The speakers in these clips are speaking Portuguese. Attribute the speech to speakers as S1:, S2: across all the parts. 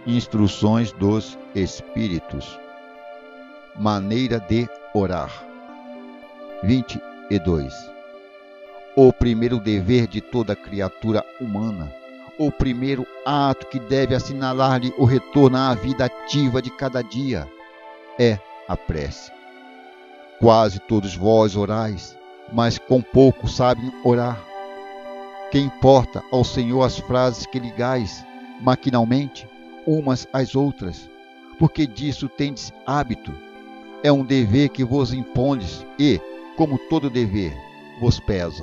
S1: Instruções dos Espíritos. Maneira de orar. 22. O primeiro dever de toda criatura humana, o primeiro ato que deve assinalar-lhe o retorno à vida ativa de cada dia, é a prece. Quase todos vós orais, mas com pouco sabem orar. Que importa ao Senhor as frases que ligais, maquinalmente, umas às outras, porque disso tendes hábito. É um dever que vos impondes e, como todo dever, vos pesa.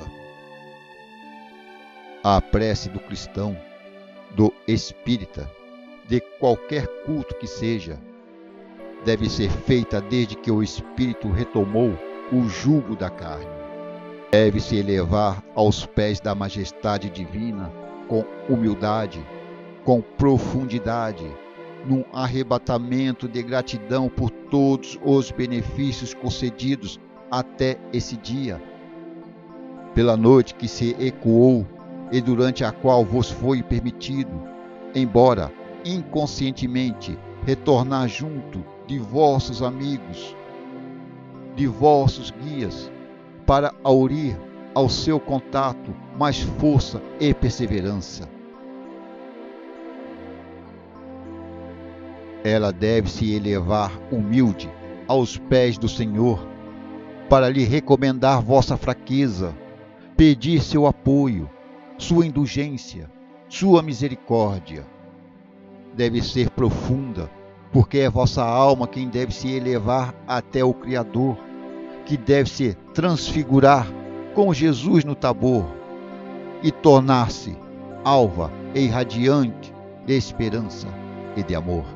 S1: A prece do cristão, do espírita, de qualquer culto que seja, deve ser feita desde que o espírito retomou o jugo da carne. Deve se elevar aos pés da majestade divina com humildade, com profundidade, num arrebatamento de gratidão por todos os benefícios concedidos até esse dia, pela noite que se ecoou e durante a qual vos foi permitido, embora inconscientemente, retornar junto de vossos amigos, de vossos guias, para aurir ao seu contato mais força e perseverança. Ela deve se elevar humilde aos pés do Senhor, para lhe recomendar vossa fraqueza, pedir seu apoio, sua indulgência, sua misericórdia. Deve ser profunda, porque é vossa alma quem deve se elevar até o Criador, que deve se transfigurar como Jesus no Tabor e tornar-se alva e irradiante de esperança e de amor.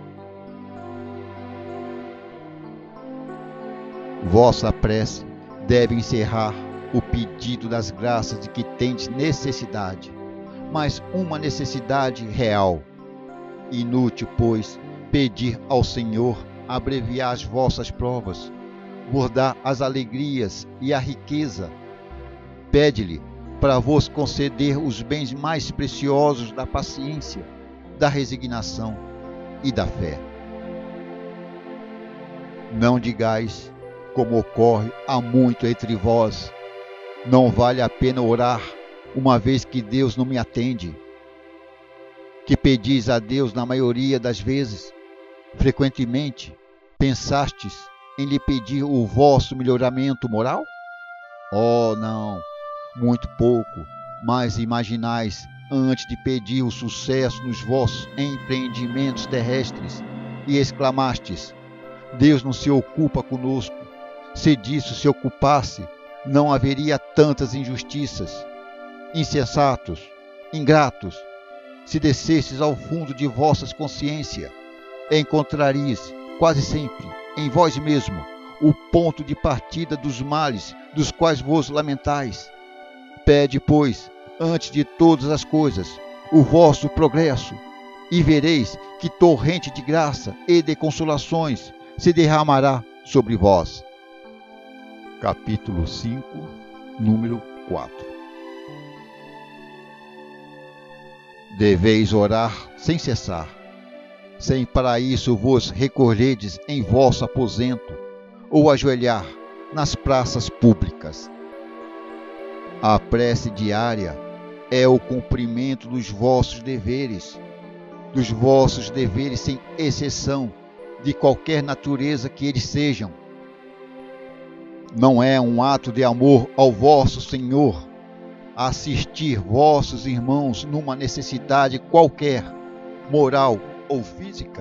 S1: Vossa prece deve encerrar o pedido das graças de que tendes necessidade, mas uma necessidade real. Inútil, pois, pedir ao Senhor abreviar as vossas provas, vos dar as alegrias e a riqueza. Pede-lhe para vos conceder os bens mais preciosos da paciência, da resignação e da fé. Não digais, como ocorre há muito entre vós, não vale a pena orar, uma vez que Deus não me atende. Que pedis a Deus na maioria das vezes, frequentemente, pensastes em lhe pedir o vosso melhoramento moral? Oh, não, muito pouco, mas imaginais, antes de pedir o sucesso nos vossos empreendimentos terrestres, e exclamastes: Deus não se ocupa conosco. Se disso se ocupasse, não haveria tantas injustiças. Insensatos, ingratos, se descesses ao fundo de vossas consciências, encontrarias quase sempre em vós mesmo o ponto de partida dos males dos quais vos lamentais. Pede, pois, antes de todas as coisas, o vosso progresso, e vereis que torrente de graça e de consolações se derramará sobre vós. Capítulo 5, número 4. Deveis orar sem cessar, sem para isso vos recolherdes em vosso aposento, ou ajoelhar nas praças públicas. A prece diária é o cumprimento dos vossos deveres sem exceção, de qualquer natureza que eles sejam. Não é um ato de amor ao vosso Senhor assistir vossos irmãos numa necessidade qualquer, moral ou física?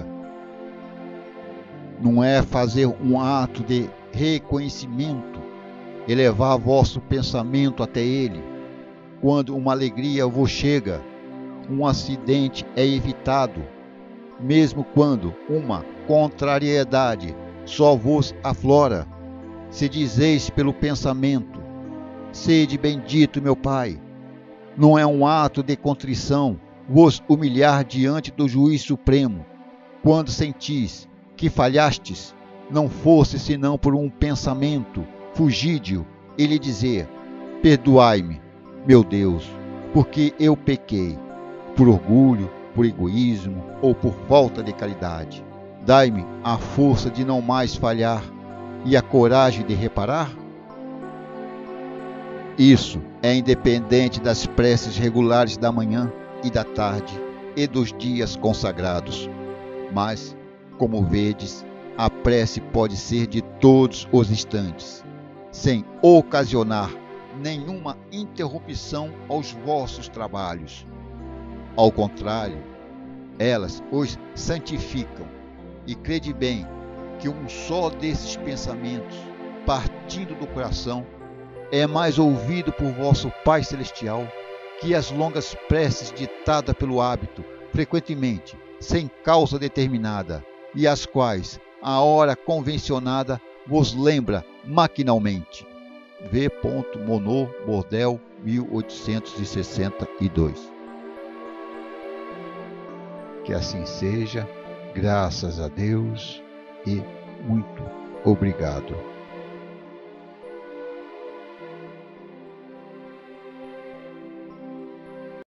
S1: Não é fazer um ato de reconhecimento, elevar vosso pensamento até ele, quando uma alegria vos chega, um acidente é evitado, mesmo quando uma contrariedade só vos aflora? Se dizeis pelo pensamento: sede bendito, meu Pai, não é um ato de contrição vos humilhar diante do Juiz Supremo, quando sentis que falhastes, não fosse senão por um pensamento fugídio, e lhe dizer: perdoai-me, meu Deus, porque eu pequei, por orgulho, por egoísmo ou por falta de caridade. Dai-me a força de não mais falhar e a coragem de reparar. Isso é independente das preces regulares da manhã e da tarde e dos dias consagrados. Mas, como vedes, a prece pode ser de todos os instantes, sem ocasionar nenhuma interrupção aos vossos trabalhos. Ao contrário, elas os santificam. E crede bem que um só desses pensamentos, partindo do coração, é mais ouvido por vosso Pai Celestial que as longas preces ditadas pelo hábito, frequentemente, sem causa determinada, e as quais, a hora convencionada, vos lembra maquinalmente. V. Monod, Bordel, 1862. Que assim seja, graças a Deus e muito obrigado.